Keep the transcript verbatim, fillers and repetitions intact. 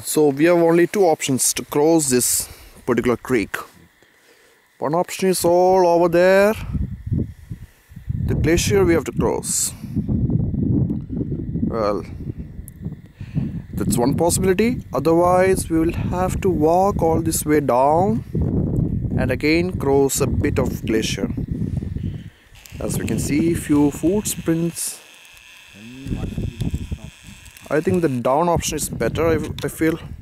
So we have only two options to cross this particular creek. One option is all over there, the glacier we have to cross. Well, that's one possibility. Otherwise we will have to walk all this way down and again cross a bit of glacier. As we can see, few footprints. I think the down option is better, I, I feel.